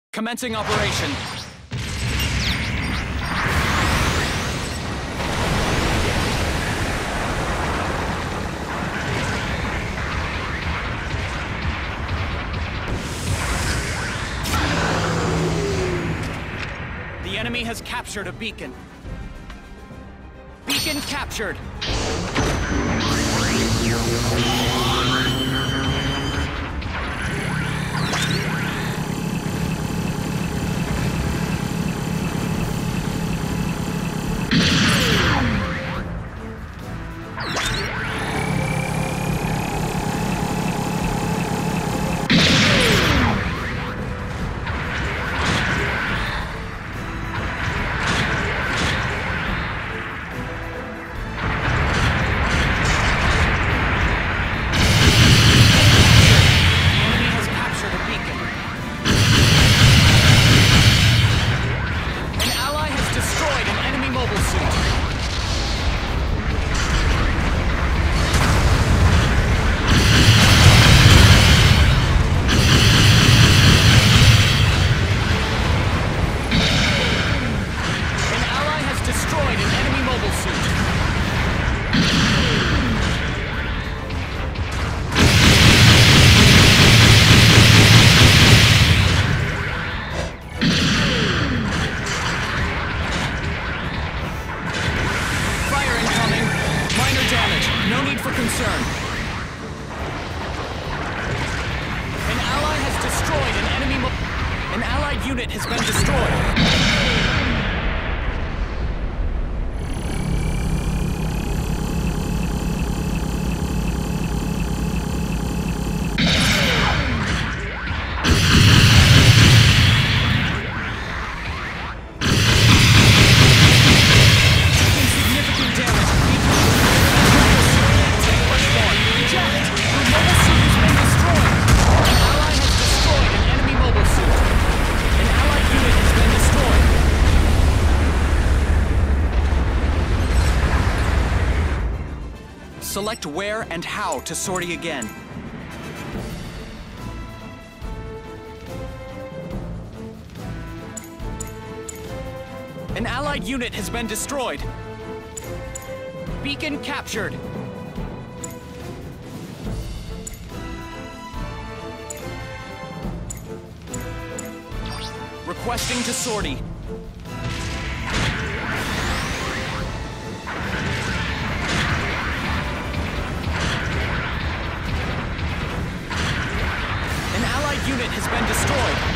Commencing operation. The enemy has captured a beacon. Beacon captured. An allied unit has been destroyed. Select where and how to sortie again. An allied unit has been destroyed. Beacon captured. Requesting to sortie. Unit has been destroyed.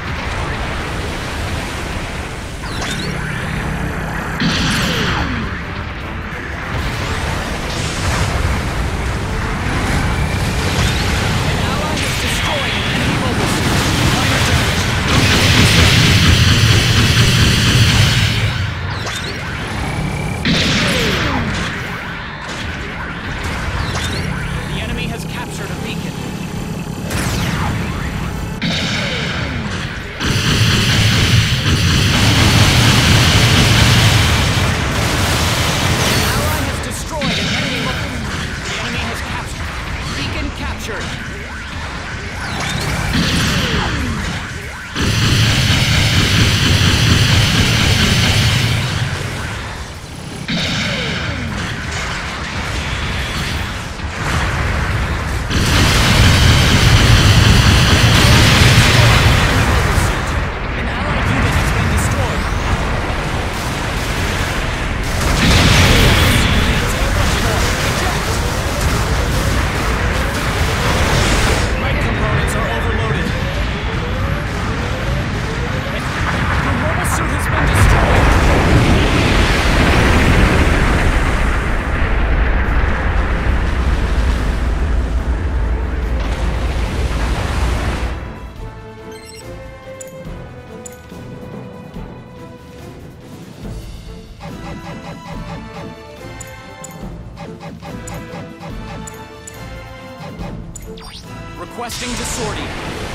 Requesting to sortie.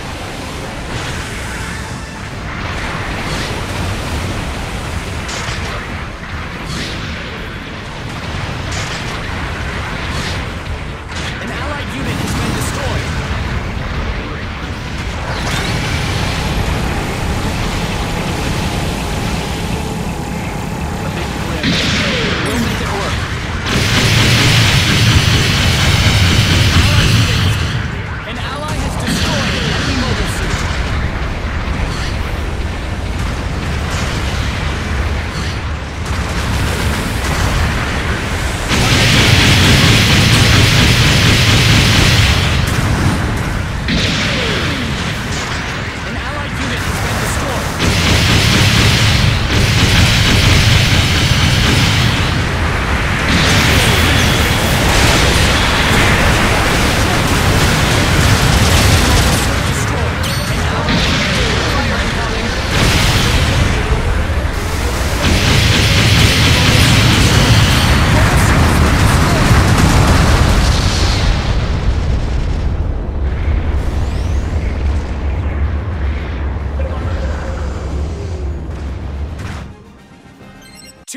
An allied unit has been destroyed.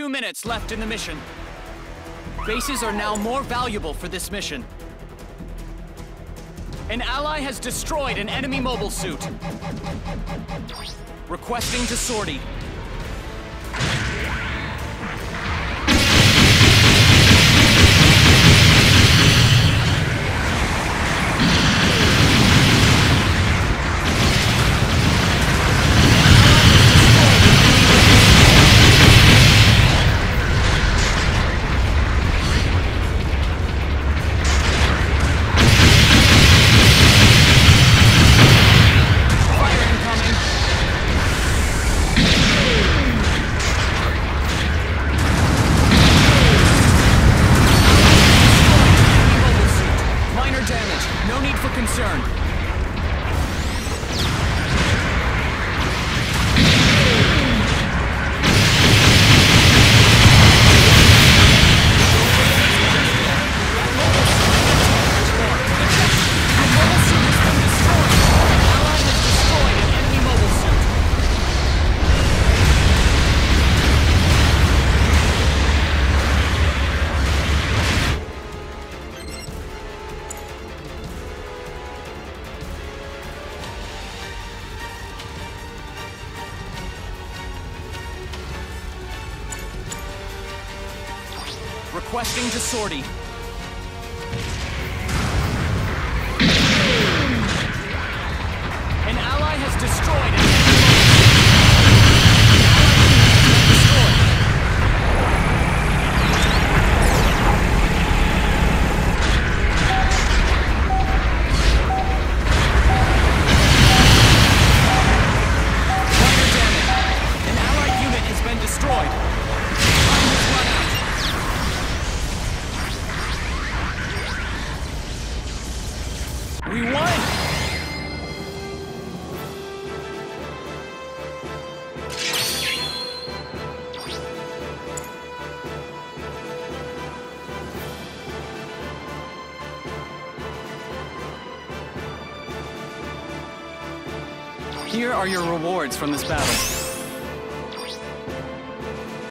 minutes left in the mission. Bases are now more valuable for this mission. An ally has destroyed an enemy mobile suit. Requesting to sortie. Requesting to sortie. An ally has destroyed an enemy Minor damage. An allied unit has been destroyed. Time has run out. We won! Here are your rewards from this battle.